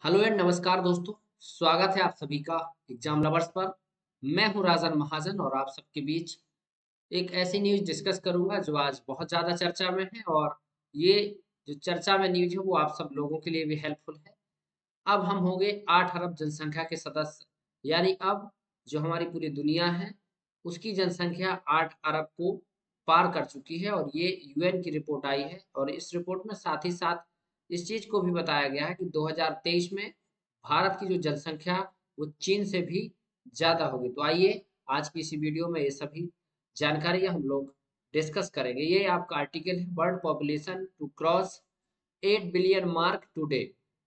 Hello and नमस्कार दोस्तों। स्वागत है आप सभी का एग्जाम लवर्स पर। मैं हूं राजन महाजन और आप सबके बीच एक ऐसी न्यूज डिस्कस करूंगा जो आज बहुत ज़्यादा चर्चा में है। और ये जो चर्चा में न्यूज है वो आप सब लोगों के लिए भी हेल्पफुल है। अब हम होंगे 8 अरब जनसंख्या के सदस्य, यानी अब जो हमारी पूरी दुनिया है उसकी जनसंख्या 8 अरब को पार कर चुकी है। और ये यूएन की रिपोर्ट आई है और इस रिपोर्ट में साथ ही साथ इस चीज को भी बताया गया है कि 2023 में भारत की जो जनसंख्या वो चीन से भी ज्यादा होगी। तो आइए आज की इसी वीडियो में ये सभी जानकारियां हम लोग डिस्कस करेंगे। ये आपका आर्टिकल है, world population to cross 8 billion mark today,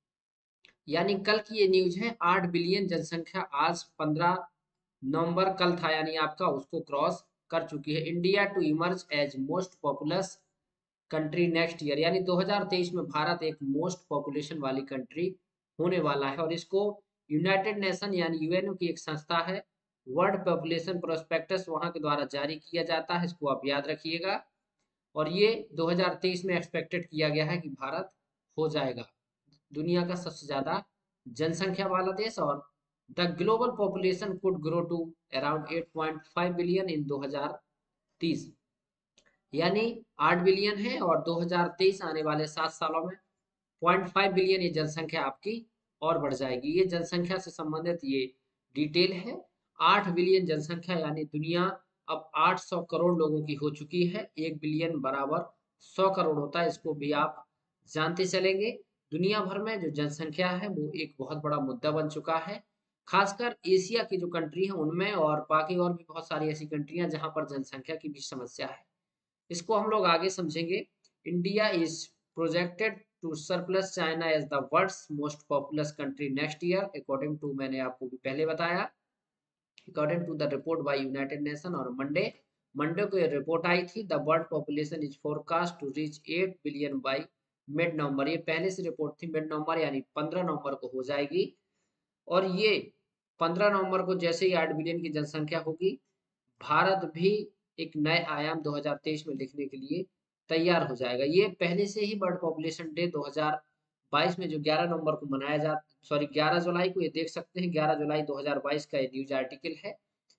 यानी कल की ये न्यूज है। 8 बिलियन जनसंख्या आज 15 नवंबर कल था, यानी आपका उसको क्रॉस कर चुकी है। India to emerge as most populous country next year, यानी 2023 में भारत एक मोस्ट पॉपुलेशन वाली कंट्री होने वाला है। और इसको यूनाइटेड नेशन यानी यूएनओ की एक संस्था है, वर्ल्ड पॉपुलेशन प्रोस्पेक्टस, वहां के द्वारा जारी किया जाता है। इसको आप याद रखिएगा। और ये 2023 में एक्सपेक्टेड किया गया है कि भारत हो जाएगा दुनिया का सबसे ज्यादा जनसंख्या वाला देश। और the global population could grow to around 8.5 billion in 2030, यानी 8 बिलियन है और 2023 आने वाले 7 सालों में 0.5 बिलियन ये जनसंख्या आपकी और बढ़ जाएगी। ये जनसंख्या से संबंधित ये डिटेल है। 8 बिलियन जनसंख्या यानी दुनिया अब 800 करोड़ लोगों की हो चुकी है। 1 बिलियन बराबर 100 करोड़ होता है, इसको भी आप जानते चलेंगे। दुनिया भर में जो जनसंख्या है वो एक बहुत बड़ा मुद्दा बन चुका है, खासकर एशिया की जो कंट्री है उनमें, और बाकी और भी बहुत सारी ऐसी कंट्रियां जहां पर जनसंख्या की भी समस्या है। इसको हम लोग आगे समझेंगे। India is projected to surplus China as the world's most populous country next year, according to, मैंने आपको भी पहले बताया, according to the report by united nation. और मंडे मंडे को ये रिपोर्ट आई थी। The world population is forecast to reach 8 billion by mid November. ये पहले से रिपोर्ट थी, मिड नवंबर यानी 15 नवंबर को हो जाएगी। और ये 15 नवंबर को जैसे ही 8 बिलियन की जनसंख्या होगी, भारत भी एक नए आयाम 2023 में लिखने के लिए तैयार हो जाएगा। ये पहले से ही वर्ल्ड पॉपुलेशन डे 2022 में जो 11 नवंबर को मनाया जा, सॉरी 11 जुलाई को, ये देख सकते हैं 11 जुलाई 2022 का ये न्यूज आर्टिकल है।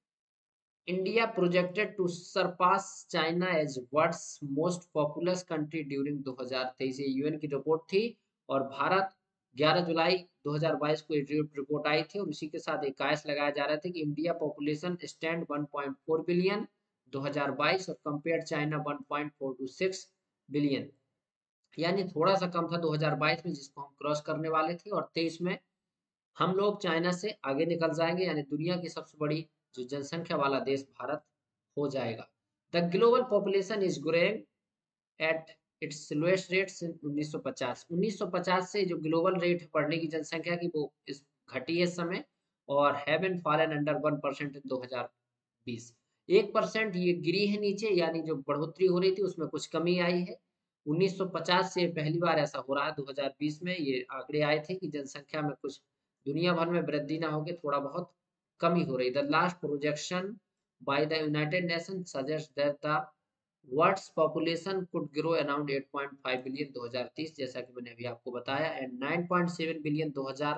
India projected to surpass China as world's most populous country during 2023, ये यूएन की रिपोर्ट थी। और भारत 11 जुलाई 2022 को रिपोर्ट आई थी और उसी के साथ एक कयास लगाया जा रहा था कि इंडिया पॉपुलेशन स्टैंड 1.4 बिलियन 2022 और कंपेयर चाइना 1.426 बिलियन, यानी थोड़ा सा कम था 2022 में, जिसको हम क्रॉस करने वाले थे। और 23 में हम लोग चाइना से आगे निकल जाएंगे, यानी दुनिया की सबसे बड़ी जो जनसंख्या वाला देश भारत हो जाएगा। The global population is growing at its lowest rate since 1950। 1950 से जो ग्लोबल रेट है बढ़ने की जनसंख्या की, वो इस घटी है इस समय, और हैवन फॉलन अंडर 1% इन 2020। 1% ये गिरी है नीचे, यानी जो बढ़ोतरी हो रही थी उसमें कुछ कमी आई है। 1950 से पहली बार ऐसा हो रहा है। 2020 में ये आंकड़े आए थे कि जनसंख्या में कुछ दुनिया भर में वृद्धि ना होकर थोड़ा बहुत कमी हो रही। The last projection by the united nation suggest that the world's population could grow around 8.5 billion 2030, जैसा कि मैंने अभी आपको बताया, एंड 9.7 बिलियन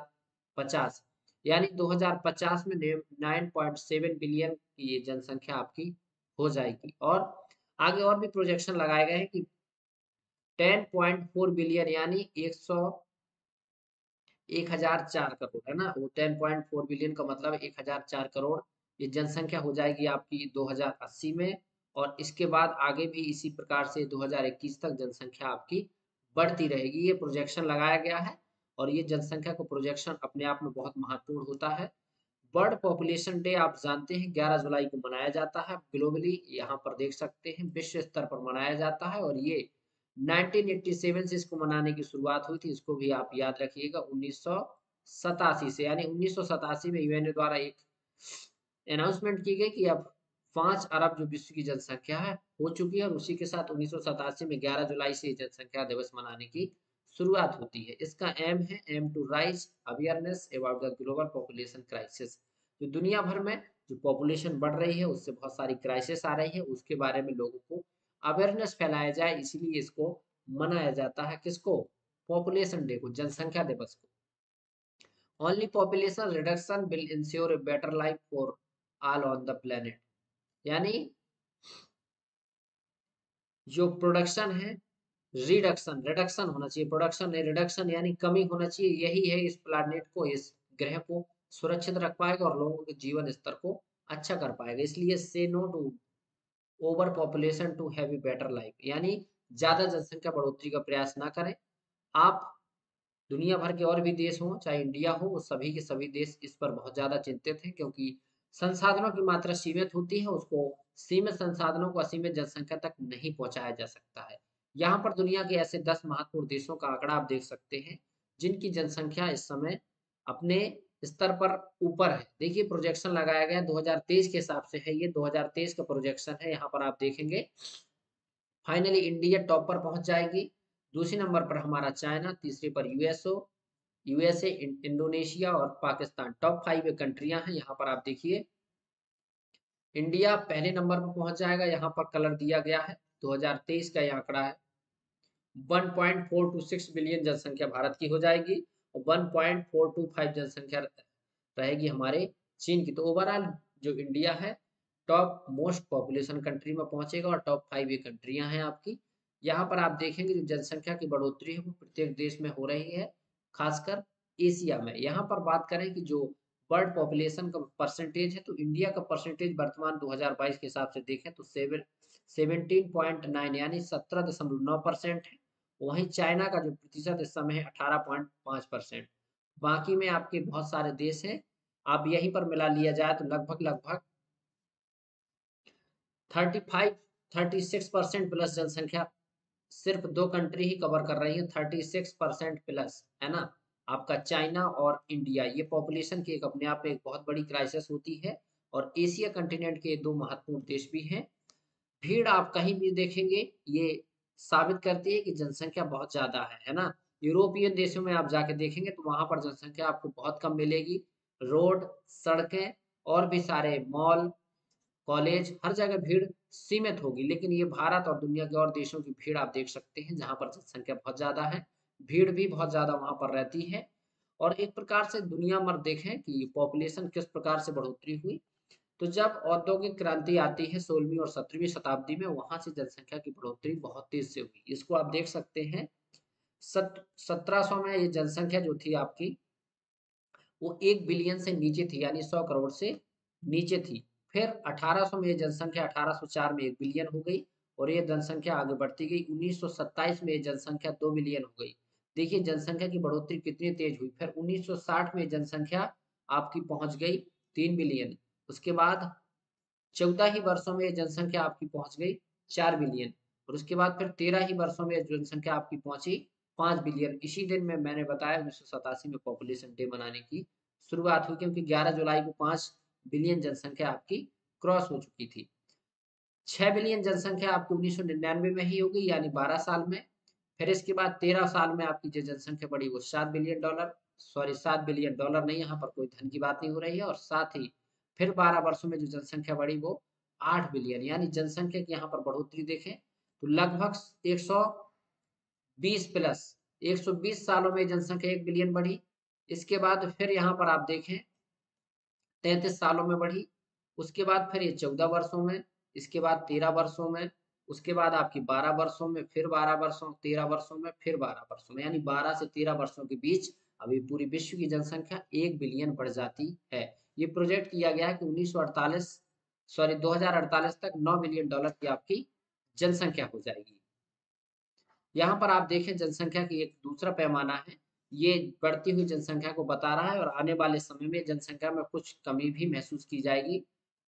2050, यानी 2050 में 9.7 बिलियन की ये जनसंख्या आपकी हो जाएगी। और आगे और भी प्रोजेक्शन लगाए गए हैं कि 10.4 बिलियन यानी 1004 करोड़ है ना, वो 10.4 बिलियन का मतलब 1004 करोड़ ये जनसंख्या हो जाएगी आपकी 2080 में। और इसके बाद आगे भी इसी प्रकार से 2021 तक जनसंख्या आपकी बढ़ती रहेगी। ये प्रोजेक्शन लगाया गया है और ये जनसंख्या को प्रोजेक्शन अपने आप में बहुत महत्वपूर्ण होता है। वर्ल्ड पॉपुलेशन डे आप जानते हैं 11 जुलाई को मनाया जाता है ग्लोबली, यहाँ पर देख सकते हैं विश्व स्तर पर मनाया जाता है। और ये 1987 से इसको मनाने की शुरुआत हुई थी, इसको भी आप याद रखिएगा। 1987 से, यानी 1987 में यूएनओ द्वारा एक अनाउंसमेंट की गई कि अब 5 अरब जो विश्व की जनसंख्या है हो चुकी है। और उसी के साथ 1987 में 11 जुलाई से जनसंख्या दिवस मनाने की शुरुआत होती है। इसका एम है aim to raise awareness about the global population crisis. जो दुनिया भर में जो पॉपुलेशन बढ़ रही है उससे बहुत सारी क्राइसिस आ रही है, उसके बारे में लोगों को अवेयरनेस फैलाया जाए, इसीलिए इसको मनाया जाता है। किसको? पॉपुलेशन डे को, जनसंख्या दिवस को। Only population reduction will insure a better life for all on the planet. यानी जो प्रोडक्शन है, रिडक्शन रिडक्शन होना चाहिए, प्रोडक्शन नहीं रिडक्शन, यानी कमी होना चाहिए, यही है इस प्लानेट को, इस ग्रह को सुरक्षित रख पाएगा और लोगों के जीवन स्तर को अच्छा कर पाएगा। इसलिए say no to over population to have a better life, यानी ज्यादा जनसंख्या बढ़ोतरी का प्रयास ना करें आप। दुनिया भर के और भी देश हों, चाहे इंडिया हो, वो सभी के सभी देश इस पर बहुत ज़्यादा चिंतित हैं, क्योंकि संसाधनों की मात्रा सीमित होती है, उसको सीमित संसाधनों को असीमित जनसंख्या तक नहीं पहुंचाया जा सकता है। यहाँ पर दुनिया के ऐसे 10 महत्वपूर्ण देशों का आंकड़ा आप देख सकते हैं, जिनकी जनसंख्या इस समय अपने स्तर पर ऊपर है। देखिए प्रोजेक्शन लगाया गया 2023 के हिसाब से है, ये 2023 का प्रोजेक्शन है। यहाँ पर आप देखेंगे फाइनली इंडिया टॉप पर पहुंच जाएगी। दूसरे नंबर पर हमारा चाइना, तीसरे पर यूएसए, इंडोनेशिया और पाकिस्तान, टॉप 5 कंट्रियां हैं। यहाँ पर आप देखिए इंडिया पहले नंबर पर पहुंच जाएगा। यहाँ पर कलर दिया गया है, 2023 का ये आंकड़ा है। 1.426 बिलियन जनसंख्या भारत की हो जाएगी और 1.425 जनसंख्या रहेगी हमारे चीन की। तो ओवरऑल जो इंडिया है टॉप मोस्ट पॉपुलेशन कंट्री में पहुंचेगा और टॉप 5 ये कंट्रियां हैं आपकी। यहाँ पर आप देखेंगे जो जनसंख्या की बढ़ोतरी है वो प्रत्येक देश में हो रही है, खासकर एशिया में। यहाँ पर बात करें कि जो वर्ल्ड पॉपुलेशन का परसेंटेज है, तो इंडिया का परसेंटेज वर्तमान 2022 के हिसाब से देखें तो 17.9 यानी 17.9% है। वहीं चाइना का जो प्रतिशत इस समय है 18.5%। बाकी में आपके बहुत सारे देश हैं, आप यहीं पर मिला लिया जाए तो लगभग लगभग 36% प्लस जनसंख्या सिर्फ 2 कंट्री ही कवर कर रही है, 36% प्लस, है ना। आपका चाइना और इंडिया, ये पॉपुलेशन की एक अपने आप में एक बहुत बड़ी क्राइसिस होती है। और एशिया कंटिनेंट के 2 महत्वपूर्ण देश भी हैं। भीड़ आप कहीं भी देखेंगे ये साबित करती है कि जनसंख्या बहुत ज्यादा है ना। यूरोपियन देशों में आप जाके देखेंगे तो वहां पर जनसंख्या आपको बहुत कम मिलेगी। रोड, सड़कें और भी सारे मॉल, कॉलेज, हर जगह भीड़ सीमित होगी। लेकिन ये भारत और दुनिया के और देशों की भीड़ आप देख सकते हैं, जहाँ पर जनसंख्या बहुत ज़्यादा है, भीड़ भी बहुत ज़्यादा वहाँ पर रहती है। और एक प्रकार से दुनिया भर देखें कि पॉपुलेशन किस प्रकार से बढ़ोतरी हुई, तो जब औद्योगिक क्रांति आती है 16वीं और 17वीं शताब्दी में, वहां से जनसंख्या की बढ़ोतरी बहुत तेज से हुई। इसको आप देख सकते हैं 1700 में ये जनसंख्या जो थी आपकी वो 1 बिलियन से नीचे थी, यानी 100 करोड़ से नीचे थी। फिर 1800 में ये जनसंख्या 1804 में 1 बिलियन हो गई और ये जनसंख्या आगे बढ़ती गई। 1927 में ये जनसंख्या 2 बिलियन हो गई। देखिए जनसंख्या की बढ़ोतरी कितनी तेज हुई। फिर 1960 में जनसंख्या आपकी पहुंच गई 3 बिलियन। उसके बाद 14 ही वर्षों में जनसंख्या आपकी पहुंच गई 4 बिलियन और उसके बाद फिर 13 ही वर्षों में जनसंख्या आपकी पहुंची 5 बिलियन। इसी दिन में मैंने बताया 1987 में पॉपुलेशन डे मनाने की शुरुआत हुई, क्योंकि 11 जुलाई को 5 बिलियन जनसंख्या आपकी क्रॉस हो चुकी थी। 6 बिलियन जनसंख्या आपकी 1999 में ही हो गई, यानी 12 साल में। फिर इसके बाद 13 साल में आपकी जो जनसंख्या बढ़ी वो 7 billion dollar, sorry 7 billion dollar नहीं, यहाँ पर कोई धन की बात नहीं हो रही है। और साथ ही फिर 12 वर्षों में जो जनसंख्या बढ़ी वो 8 बिलियन, यानी जनसंख्या की यहाँ पर बढ़ोतरी देखें तो लगभग 120 प्लस 120 सालों में जनसंख्या 1 बिलियन बढ़ी। इसके बाद फिर यहाँ पर आप देखें 33 सालों में बढ़ी। उसके बाद फिर ये 14 वर्षों में, इसके बाद 13 वर्षों में, उसके बाद आपकी 12 वर्षों में, फिर 12 वर्षों, 13 वर्षों में, फिर 12 वर्षों में, यानी 12 से 13 वर्षों के बीच अभी पूरी विश्व की जनसंख्या 1 बिलियन बढ़ जाती है। ये प्रोजेक्ट किया गया है कि 1948 सॉरी 2048 तक 9 बिलियन डॉलर की आपकी जनसंख्या हो जाएगी। यहाँ पर आप देखें जनसंख्या की एक दूसरा पैमाना है, ये बढ़ती हुई जनसंख्या को बता रहा है और आने वाले समय में जनसंख्या में कुछ कमी भी महसूस की जाएगी।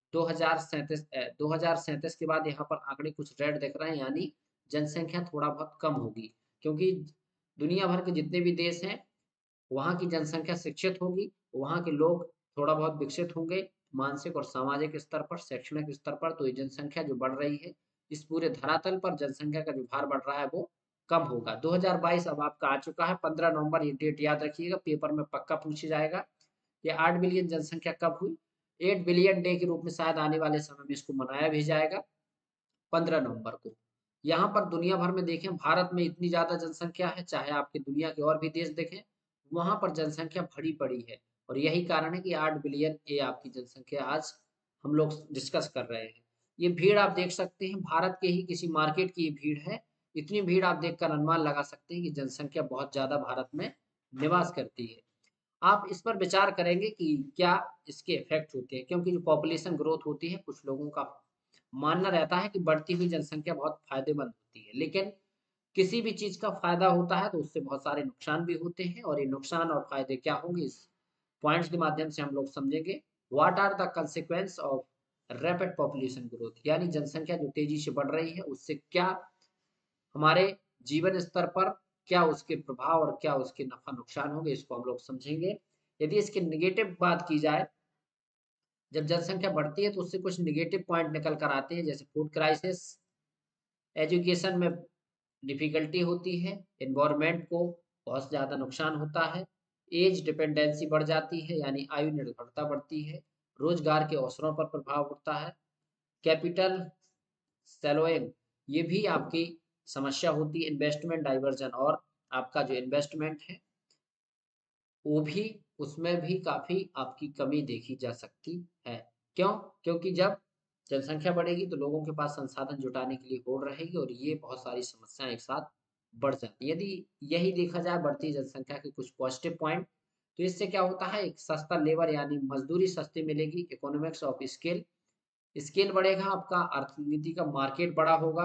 2037 के बाद यहाँ पर आंकड़े कुछ रेड दिख रहे हैं, यानी जनसंख्या थोड़ा बहुत कम होगी, क्योंकि दुनिया भर के जितने भी देश हैं वहाँ की जनसंख्या शिक्षित होगी, वहाँ के लोग थोड़ा बहुत विकसित होंगे मानसिक और सामाजिक स्तर पर, शैक्षणिक स्तर पर। तो ये जनसंख्या जो बढ़ रही है, इस पूरे धरातल पर जनसंख्या का जो भार बढ़ रहा है वो कम होगा। 2022 अब आपका आ चुका है, 15 नवंबर, ये डेट याद रखिएगा, पेपर में पक्का पूछा जाएगा। ये 8 बिलियन जनसंख्या कब हुई? 8 बिलियन डे के रूप में शायद आने वाले समय में इसको मनाया भी जाएगा 15 नवंबर को। यहाँ पर दुनिया भर में देखें, भारत में इतनी ज्यादा जनसंख्या है, चाहे आपके दुनिया के और भी देश देखें, वहां पर जनसंख्या भरी पड़ी है। और यही कारण है कि 8 बिलियन ये आपकी जनसंख्या आज हम लोग डिस्कस कर रहे हैं। ये भीड़ आप देख सकते हैं, भारत के ही किसी मार्केट की ये भीड़ है। इतनी भीड़ आप देखकर अनुमान लगा सकते हैं कि जनसंख्या बहुत ज्यादा भारत में निवास करती है। आप इस पर विचार करेंगे कि क्या इसके इफेक्ट होते हैं, क्योंकि जो पॉपुलेशन ग्रोथ होती है, कुछ लोगों का मानना रहता है कि बढ़ती हुई जनसंख्या बहुत फायदेमंद होती है, लेकिन किसी भी चीज का फायदा होता है तो उससे बहुत सारे नुकसान भी होते हैं। और ये नुकसान और फायदे क्या होंगे, इस पॉइंट्स के माध्यम से हम लोग समझेंगे। What are the consequence of rapid population growth, यानी जनसंख्या जो तेजी से बढ़ रही है उससे क्या हमारे जीवन स्तर पर क्या उसके प्रभाव और क्या उसके नफा नुकसान होंगे, इसको हम लोग समझेंगे। यदि इसकी निगेटिव बात की जाए, जब जनसंख्या बढ़ती है तो उससे कुछ निगेटिव पॉइंट निकल कर आते हैं, जैसे फूड क्राइसिस, एजुकेशन में डिफिकल्टी होती है, एनवायरनमेंट को बहुत ज़्यादा नुकसान होता है, एज डिपेंडेंसी बढ़ जाती है यानी आयु निर्भरता बढ़ती है, रोजगार के अवसरों पर प्रभाव पड़ता है, कैपिटल सैलोइंग ये भी आपकी समस्या होती है, इन्वेस्टमेंट डाइवर्जन, और आपका जो इन्वेस्टमेंट है वो भी, उसमें भी काफ़ी आपकी कमी देखी जा सकती है। क्यों? क्योंकि जब जनसंख्या बढ़ेगी तो लोगों के पास संसाधन जुटाने के लिए होड़ रहेगी और ये बहुत सारी समस्याएँ एक साथ बढ़ जाती हैं। यदि यही देखा जाए बढ़ती जनसंख्या के कुछ पॉजिटिव पॉइंट, तो इससे क्या होता है, एक सस्ता लेबर यानी मज़दूरी सस्ती मिलेगी, इकोनॉमिक्स ऑफ स्केल, स्केल बढ़ेगा आपका, अर्थनीति का मार्केट बड़ा होगा,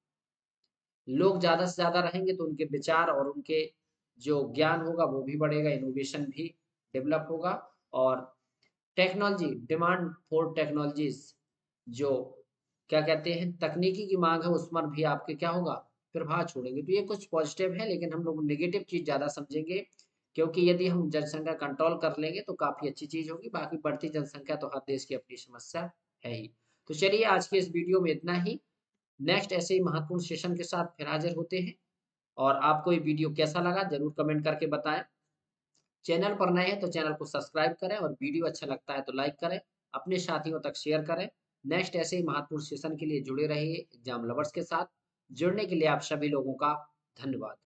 लोग ज़्यादा से ज़्यादा रहेंगे तो उनके विचार और उनके जो ज्ञान होगा वो भी बढ़ेगा, इनोवेशन भी डेवलप होगा। और टेक्नोलॉजी, डिमांड फॉर टेक्नोलॉजीज़, जो क्या कहते हैं तकनीकी की माँग है उस पर भी आपके क्या होगा, प्रभाव छोड़ेंगे। तो ये कुछ पॉजिटिव है, लेकिन हम लोग नेगेटिव चीज़ ज़्यादा समझेंगे, क्योंकि यदि हम जनसंख्या कंट्रोल कर लेंगे तो काफ़ी अच्छी चीज़ होगी। बाकी बढ़ती जनसंख्या तो हर देश की अपनी समस्या है ही। तो चलिए आज के इस वीडियो में इतना ही। नेक्स्ट ऐसे ही महत्वपूर्ण सेशन के साथ फिर हाजिर होते हैं। और आपको ये वीडियो कैसा लगा ज़रूर कमेंट करके बताएं। चैनल पर नए हैं तो चैनल को सब्सक्राइब करें, और वीडियो अच्छा लगता है तो लाइक करें, अपने साथियों तक शेयर करें। नेक्स्ट ऐसे ही महत्वपूर्ण सेशन के लिए जुड़े रहिए एग्जाम लवर्स के साथ। जुड़ने के लिए आप सभी लोगों का धन्यवाद।